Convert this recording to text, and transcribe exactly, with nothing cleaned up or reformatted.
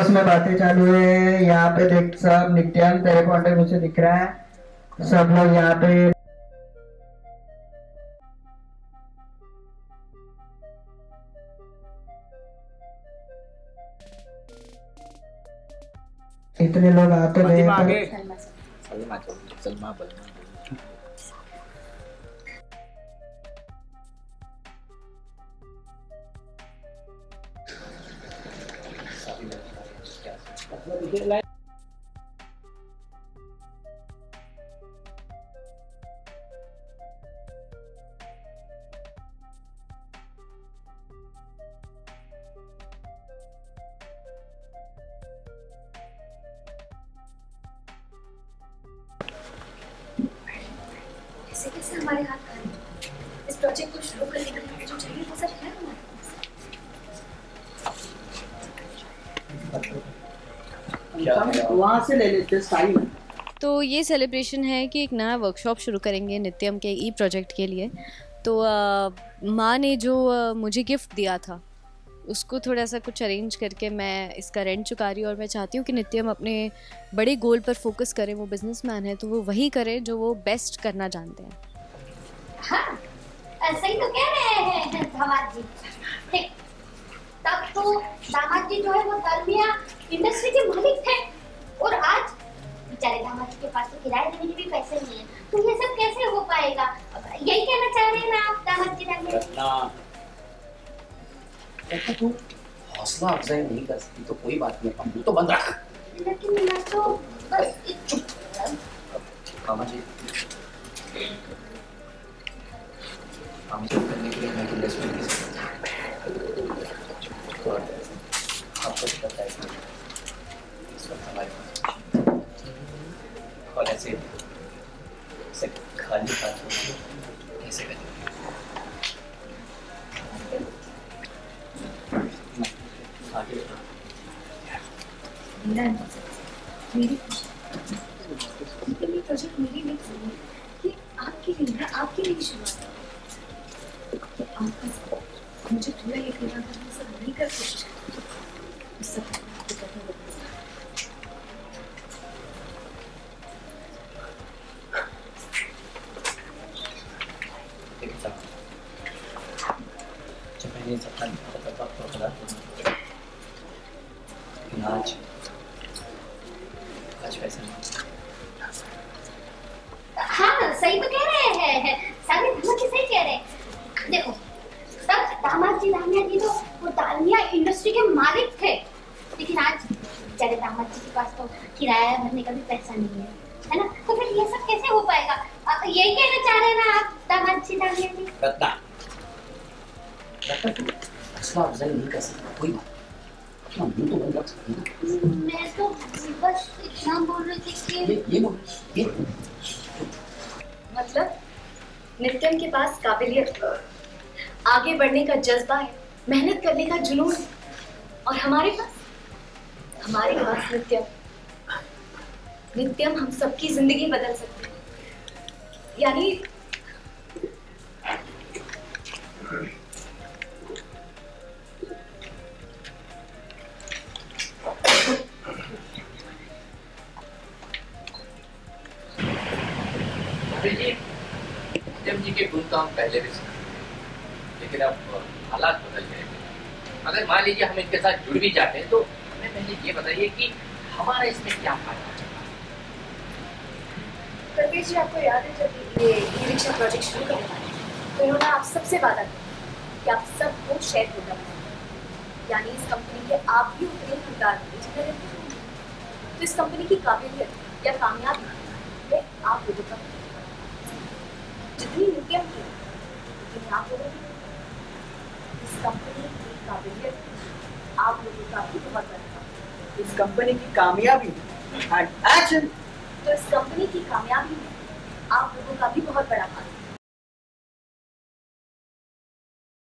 उसमें बातें चालू है। यहाँ पे देख सब नित्यान तेरे पॉइंट ऑफ व्यू से दिख रहा है। सब लोग यहाँ पे इतने लोग आते गए आगे सलमा सलमा बलमा कैसे कैसे हमारे हाथ खाली इस प्रोजेक्ट को शुरू करने के लिए जो चाहिए वो सब है हमारे पास। वहाँ से ले लेते टाइम। तो ये सेलिब्रेशन है कि एक नया वर्कशॉप शुरू करेंगे नित्यम के ई प्रोजेक्ट के लिए। तो आ, माँ ने जो आ, मुझे गिफ्ट दिया था उसको थोड़ा सा कुछ अरेंज करके मैं इसका रेंट चुका रही हूँ। और मैं चाहती हूँ कि नित्यम अपने बड़े गोल पर फोकस करें। वो बिजनेसमैन है तो वो वही करे जो वो बेस्ट करना जानते हैं। हाँ, सही तो कह रहे हैं दामाद जी। ठीक, तब तो दामाद जी जो है वो दालमिया इंडस्ट्री के मालिक थे और आज बेचारे दामाद जी के पास तो किराए देने के भी पैसे नहीं है। तो ये सब कैसे हो पाएगा? यही कहना चाह रहे हैं ना आप दामाद जी? दालमिया तू हौसला अफजाई नहीं कर सकती तो कोई बात नहीं, हम तो बंद रख। लेकिन मैं तो बस चुप। कामा जी काम करने के लिए हमें इन्वेस्टमेंट की जरूरत है और आपको तो पता है इस वक्त हमारे पास और ऐसे ऐसे खाली हाथ कैसे करें? आगे मेरा मेरी प्रोजेक्ट मेरी नहीं, ये आपके लिए है, आपके लिए शुरुआत है। तो आपका मुझे थोड़ा ये करना था, सब नहीं कर कोशिश उस सब आपको करना होगा। जब मैंने सपना देखा था तब तो खड़ा आज आज वैसा नहीं। हाँ, सही तो कह रहे हैं सारे दामाद जी, सही कह रहे हैं। देखो सब दामाद जी दामिया जी तो वो दालमिया इंडस्ट्री के मालिक थे, लेकिन आज बेचारे दामाद जी के पास तो किराया भरने का भी पैसा नहीं है, है ना? तो फिर ये सब कैसे हो पाएगा? यही कहना चाह रहे हैं ना आप दामाद जी दामिया जी? रत्ना रत्ना तू हौसला अफजाई नहीं कर सकती कोई बात नहीं, हम तो बंद रख सकते हैं। मैं तो बस इतना बोल रही थी कि ये ये बोल ये मतलब नित्यम के पास काबिलियत, आगे बढ़ने का जज्बा है, मेहनत करने का जुनून है, और हमारे पास हमारे पास नित्यम नित्यम हम सबकी जिंदगी बदल सकते हैं। यानी नित्यम जी के गुण तो हम पहले भी सुने, लेकिन अब हालात बदल गए। अगर मान लीजिए हम इनके साथ जुड़ भी जाते हैं तो हमें पहले ये बताइए कि हमारा इसमें क्या फायदा है? परवेश जी, आपको याद है जब ये ई रिक्शा प्रोजेक्ट शुरू करने वाले थे तो इन्होंने आप सबसे वादा किया कि आप सबको शेयर होल्डर बनाएंगे, यानी इस कंपनी के आप भी उतने हकदार होंगे जितने रहते हैं। तो इस कंपनी की काबिलियत या कामयाबी है आप लोगों का जितनी नित्यम की उतनी आप लोगों की। इस कंपनी की काबिलियत आप लोगों का भी बहुत बड़ा, इस कंपनी की कामयाबी एंड एक्शन। तो इस कंपनी की कामयाबी में आप लोगों का भी बहुत बड़ा हाथ है।